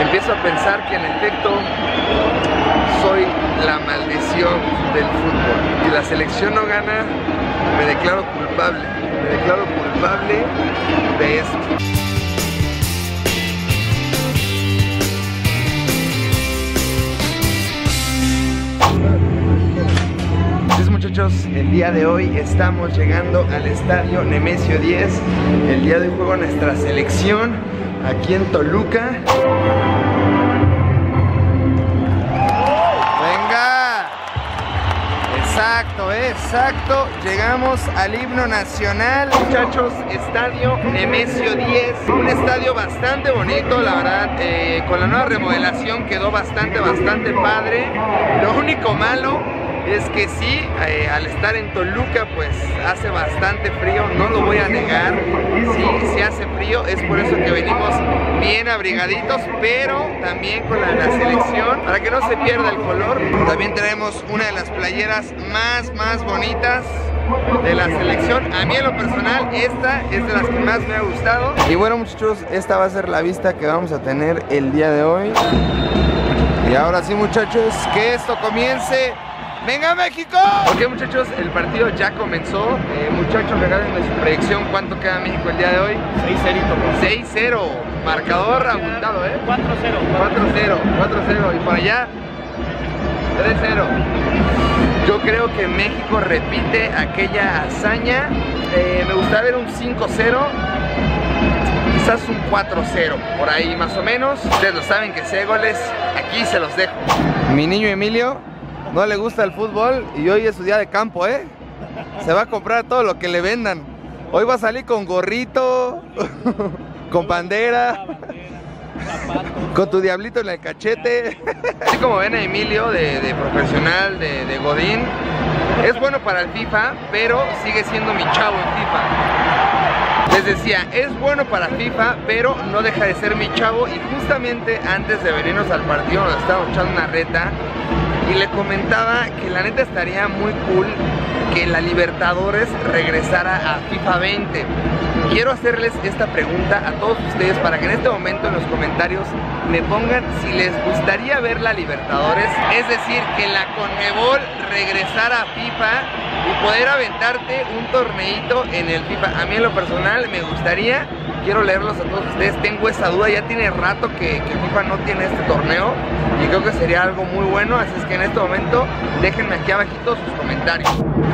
empiezo a pensar que en efecto soy la maldición del fútbol. Si la selección no gana, me declaro culpable. Me declaro culpable de esto. Muchachos, el día de hoy estamos llegando al estadio Nemesio 10. El día de hoy juega nuestra selección aquí en Toluca. ¡Venga! Exacto, exacto. Llegamos al himno nacional. Muchachos, estadio Nemesio 10. Un estadio bastante bonito, la verdad. Con la nueva remodelación quedó bastante padre. Lo único malo es que sí, al estar en Toluca pues hace bastante frío, no lo voy a negar, sí hace frío, es por eso que venimos bien abrigaditos, pero también con la selección, para que no se pierda el color. También traemos una de las playeras más bonitas de la selección. A mí en lo personal esta es de las que más me ha gustado. Y bueno muchachos, esta va a ser la vista que vamos a tener el día de hoy. Y ahora sí muchachos, que esto comience. ¡Venga México! Ok muchachos, el partido ya comenzó. Muchachos, regálenme su predicción. ¿Cuánto queda México el día de hoy? 6-0. 6-0. Marcador abultado, 4-0. 4-0. Y para allá 3-0. Yo creo que México repite aquella hazaña. Me gustaría ver un 5-0. Quizás un 4-0. Por ahí más o menos. Ustedes lo saben que si hay goles, aquí se los dejo. Mi niño Emilio no le gusta el fútbol y hoy es su día de campo, Se va a comprar todo lo que le vendan. Hoy va a salir con gorrito, con bandera, con tu diablito en el cachete. Así como ven a Emilio de profesional, de Godín, es bueno para el FIFA, pero sigue siendo mi chavo en FIFA. Les decía, es bueno para FIFA, pero no deja de ser mi chavo. Y justamente antes de venirnos al partido nos estábamos echando una reta y le comentaba que la neta estaría muy cool que la Libertadores regresara a FIFA 20. Quiero hacerles esta pregunta a todos ustedes para que en este momento en los comentarios me pongan si les gustaría ver la Libertadores, es decir, que la Conmebol regresara a FIFA y poder aventarte un torneito en el FIFA. A mí en lo personal me gustaría, quiero leerlos a todos ustedes, tengo esa duda, ya tiene rato que FIFA no tiene este torneo y creo que sería algo muy bueno, así es que en este momento déjenme aquí abajito sus comentarios.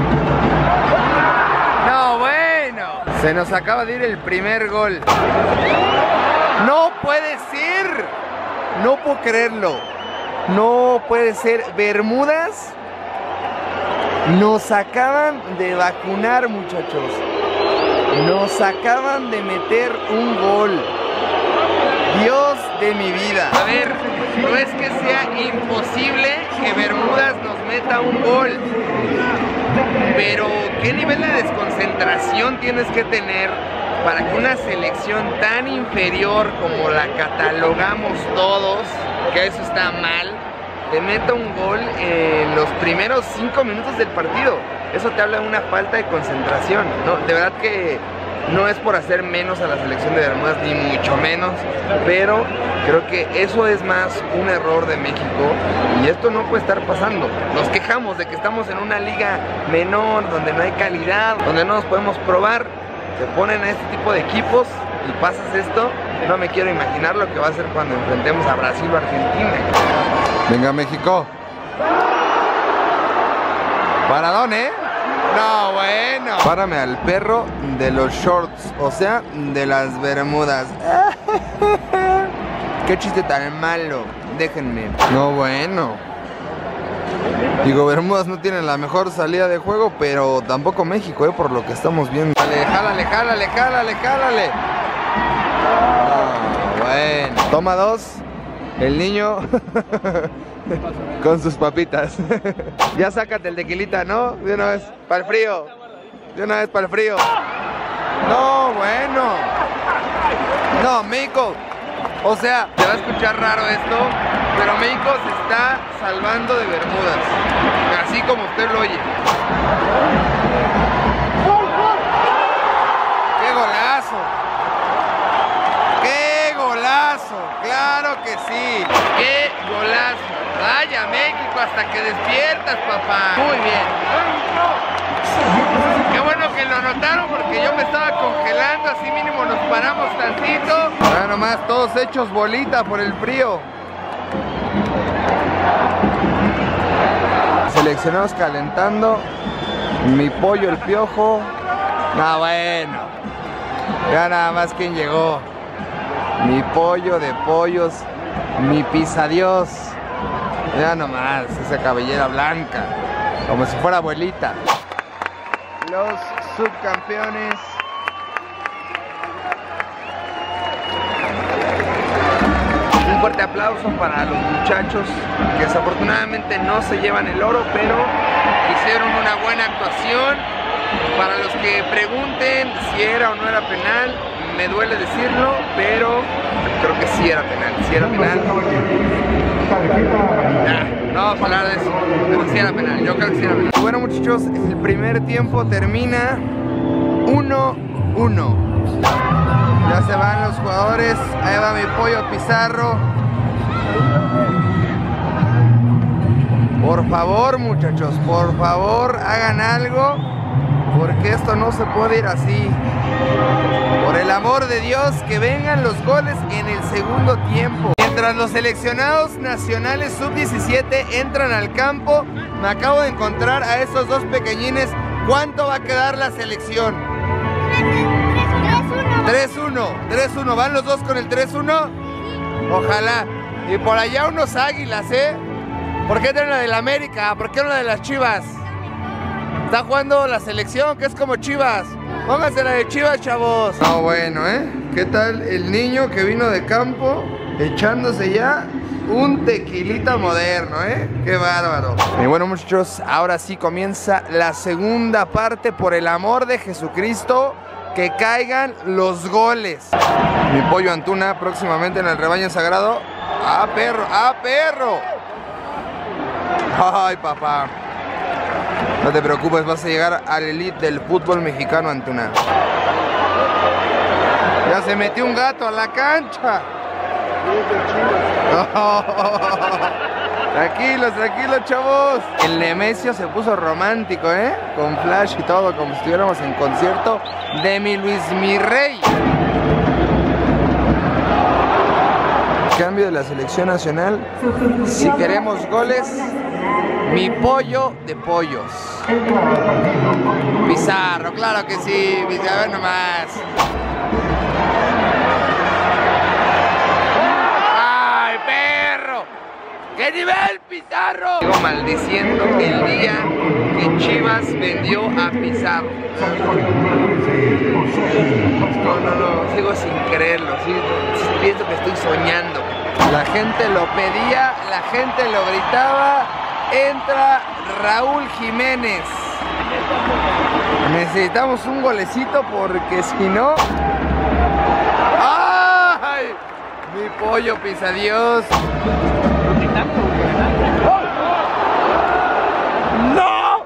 No, bueno, se nos acaba de ir el primer gol. No puede ser, no puedo creerlo, no puede ser. Bermudas nos acaban de vacunar, muchachos. Nos acaban de meter un gol. Dios de mi vida. A ver, no es que sea imposible que Bermudas nos meta un gol, pero ¿qué nivel de desconcentración tienes que tener para que una selección tan inferior como la catalogamos todos, que eso está mal, te meta un gol en los primeros 5 minutos del partido? Eso te habla de una falta de concentración, ¿no? De verdad que no es por hacer menos a la selección de Bermudas, ni mucho menos, pero creo que eso es más un error de México y esto no puede estar pasando. Nos quejamos de que estamos en una liga menor, donde no hay calidad, donde no nos podemos probar. Te ponen a este tipo de equipos y pasas esto. No me quiero imaginar lo que va a ser cuando enfrentemos a Brasil o Argentina. Venga México. Paradón, No, bueno. Párame al perro de los shorts, o sea, de las bermudas. Qué chiste tan malo. Déjenme. No, bueno. Digo, Bermudas no tiene la mejor salida de juego, pero tampoco México, por lo que estamos viendo. Jálale. Ah, bueno. Toma 2. El niño con sus papitas. Ya sácate el tequilita, ¿no? De una vez, para el frío. No, bueno. No, México. O sea, te va a escuchar raro esto, pero México se está salvando de Bermudas. Así como usted lo oye. ¡Qué golazo! ¡Qué golazo! claro que sí. ¡Qué golazo! Vaya México, hasta que despiertas, papá. Muy bien. Qué bueno que lo notaron porque yo me estaba congelando, así mínimo nos paramos tantito. Ahora nomás todos hechos bolita por el frío. Seleccionados calentando. Mi pollo el piojo. Ah, bueno. Ya nada más quien llegó. Mi pollo de pollos. Mi pisadios. Ya nomás, esa cabellera blanca. Como si fuera abuelita. Los subcampeones. Un fuerte aplauso para los muchachos que desafortunadamente no se llevan el oro, pero hicieron una buena actuación. Para los que pregunten si era o no era penal, me duele decirlo, pero creo que sí era penal. Sí era penal. No vamos a hablar de eso, pero sí era penal. Yo creo que sí era penal. Bueno, muchachos, el primer tiempo termina 1-1. Ya se van los jugadores. Ahí va mi pollo Pizarro. Por favor, muchachos, por favor, hagan algo, porque esto no se puede ir así. Por el amor de Dios, que vengan los goles en el segundo tiempo. Mientras los seleccionados nacionales sub-17 entran al campo, me acabo de encontrar a esos dos pequeñines. ¿Cuánto va a quedar la selección? 3-1. 3-1. ¿Van los dos con el 3-1? Ojalá. Y por allá unos águilas, ¿eh? ¿Por qué traen la del América? ¿Por qué no la de las Chivas? Está jugando la selección, que es como Chivas. Pónganse la de Chivas, chavos. No, bueno, ¿eh? ¿Qué tal el niño que vino de campo echándose ya un tequilita moderno, ¿eh? ¡Qué bárbaro! Y bueno, muchachos, ahora sí comienza la segunda parte. Por el amor de Jesucristo, que caigan los goles. Mi pollo Antuna próximamente en el rebaño sagrado. ¡Ah, perro! ¡Ah, perro! ¡Ay, papá! No te preocupes, vas a llegar al elite del fútbol mexicano, Antuna. Ya se metió un gato a la cancha. Oh, tranquilos, tranquilos, chavos. El Nemesio se puso romántico, ¿eh? Con flash y todo, como si estuviéramos en concierto de mi Luis mi Rey. Cambio de la selección nacional. Si queremos goles, mi pollo de pollos. Pizarro, claro que sí. A ver nomás. ¡Ay, perro! ¡Qué nivel, Pizarro! Sigo maldiciendo el día que Chivas vendió a Pizarro. No, sigo sin creerlo. Pienso que estoy soñando. La gente lo pedía, la gente lo gritaba. Entra Raúl Jiménez. Necesitamos un golecito porque si no... ¡Ay! Mi pollo Pisadios. ¡No!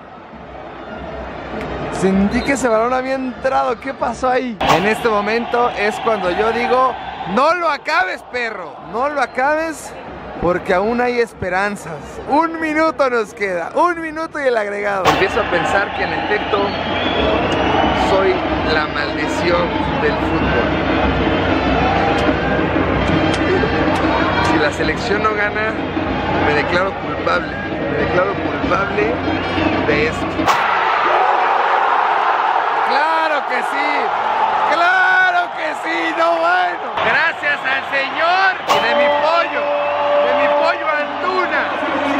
Sentí que ese balón había entrado. ¿Qué pasó ahí? En este momento es cuando yo digo: no lo acabes, perro. No lo acabes, porque aún hay esperanzas. 1 minuto nos queda. 1 minuto y el agregado. Empiezo a pensar que en efecto soy la maldición del fútbol. Si la selección no gana, me declaro culpable. Me declaro culpable de esto. ¡Claro que sí! ¡Claro que sí! ¡No, bueno! Gracias al Señor y de mi pollo Antuna.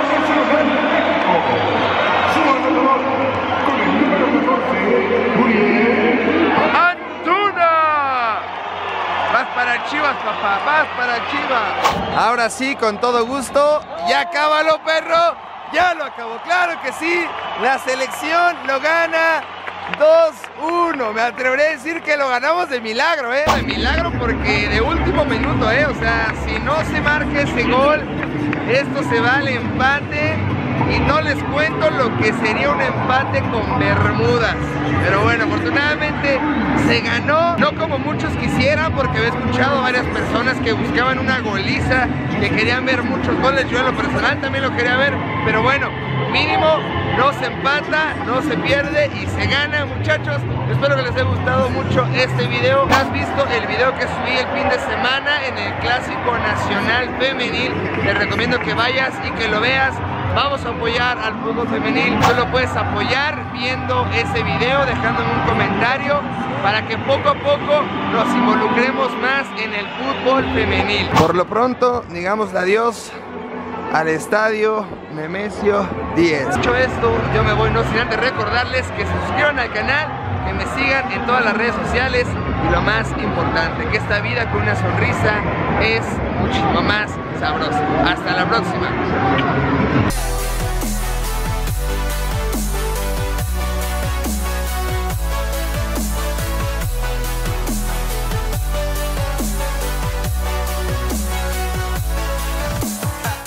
¡Antuna! Vas para Chivas, papá, vas para Chivas. Ahora sí, con todo gusto. Ya acábalo, perro. Ya lo acabó, claro que sí. La selección lo gana 2-1. Me atreveré a decir que lo ganamos de milagro, ¿eh? De milagro, porque de último minuto, ¿eh? O sea, si no se marca ese gol, esto se va al empate. y no les cuento lo que sería un empate con Bermudas. Pero bueno, afortunadamente se ganó, no como muchos quisieran, porque había escuchado a varias personas que buscaban una goliza, que querían ver muchos goles. Yo en lo personal también lo quería ver, pero bueno, mínimo no se empata, no se pierde y se gana, muchachos. Espero que les haya gustado mucho este video. ¿Has visto el video que subí el fin de semana en el Clásico Nacional Femenil? Te recomiendo que vayas y que lo veas. Vamos a apoyar al fútbol femenil. Solo puedes apoyar viendo ese video, dejándome un comentario para que poco a poco nos involucremos más en el fútbol femenil. Por lo pronto, digamos adiós al estadio Nemesio 10. Dicho esto, yo me voy, no sin antes recordarles que se suscriban al canal, que me sigan en todas las redes sociales y lo más importante, que esta vida con una sonrisa es muchísimo más sabrosa. Hasta la próxima.